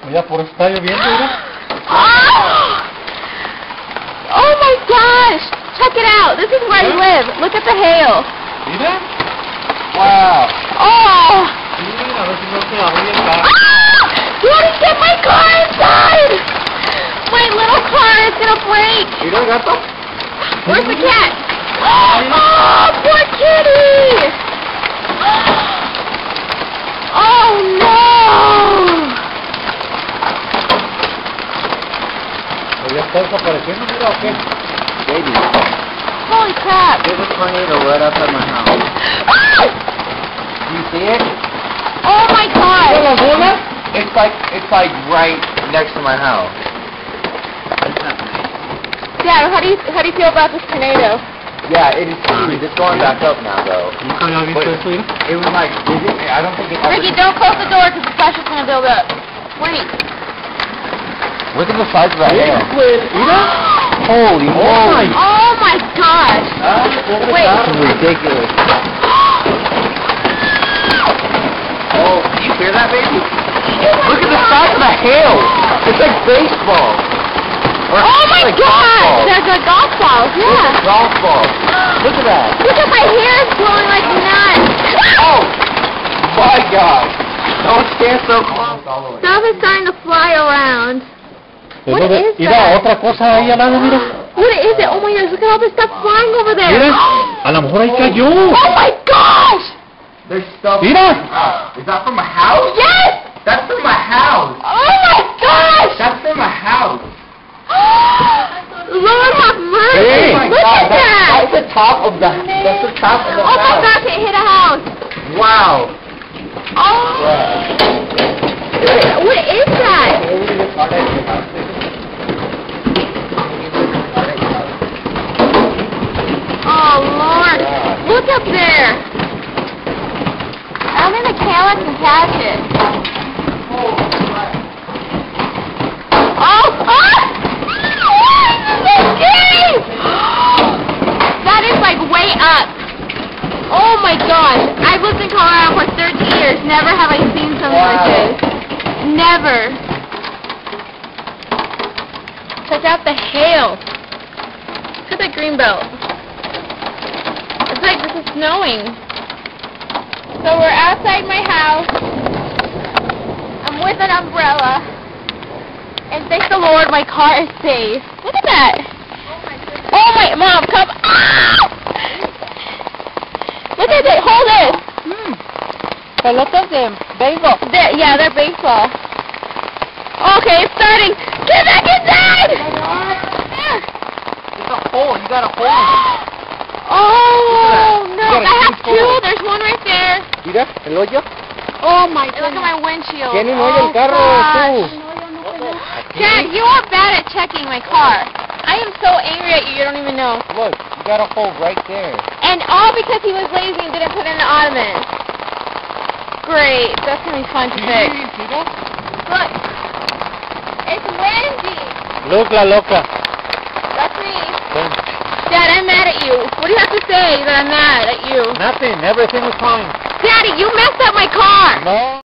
Mira, por eso está lloviendo, mira. Oh! Oh my gosh! Check it out. This is where I live. Look at the hail. Mira. Wow. Oh! Mira, a ver si no se abre el carro. Daddy, get my car inside! My little car is gonna break. Mira el gato. Where's the cat? Oh, poor kitty! Oh no! ¿Ya está desapareciendo, mira, o qué? Baby, Holy crap! there's a tornado right outside my house. Do you see it? Oh my ¿Mira god! las bolas? It's like right next to my house. It's not me. Dad, how do you feel about this tornado? Yeah, it is huge. It's going back up now, though. Nunca había visto eso, mira. It was like, I don't think it ever... Ricky, don't close the door because the pressure's gonna build up. Wait. Look at the size of that hail. Mira. Holy moly. Oh my gosh! Wait. This is ridiculous. Oh, do you hear that, baby? Look at the size of the hail. It's like baseball. Or Oh my like god! golf balls. There's a golf ball, Look yeah. at golf balls. Look at that. Look at my hair is blowing like nuts. Oh, my God. Don't stand so close. Stuff is starting to fly around. What is Mira, that? otra cosa ahí al lado, mira. What is it? Oh my gosh, look at all this stuff flying over there. Mira, a lo mejor ahí cayó. Oh my gosh! There's stuff. Mira. Is that from a house? Yes! That's from a house. Oh my gosh! That's from a house. Lord have mercy! Hey. Oh my Look God, at that! That's the top of the. That's the top of the Oh my house. gosh, it hit a house. Wow. Oh! What is that? Oh Lord! Look up there! I don't think the camera can catch it. Oh! Ah! This is so scary! That is like way up. Oh my gosh! I've lived in Colorado for 13 years. Never have I seen something like this. Never. Check out the hail. Look at the green belt. It's like this is snowing. So we're outside my house. I'm with an umbrella. And thank the Lord my car is safe. Look at that. Oh my, Mom, come. Ah! Look at it, hold it. Pelotas de béisbol. Yeah, they're baseball. Okay, it's starting. Get back inside! It's a hole. You got a hole in it. Oh, no. You got a I have huge hole. two. There's one right there. Mira, el hoyo. Oh, my God. Look at my windshield. Tiene un hoyo el carro, gosh. tú. Dad, you are bad at checking my car. I am so angry at you, you don't even know. Look, you got a hole right there. And all because he was lazy and didn't put in the ottoman. Great. That's going to be fun to fix. Mira. Look. It's windy. Look, la loca. That's me. Ven. Dad, I'm mad at you. What do you have to say that I'm mad at you? Nothing, everything is fine. Daddy, you messed up my car. No.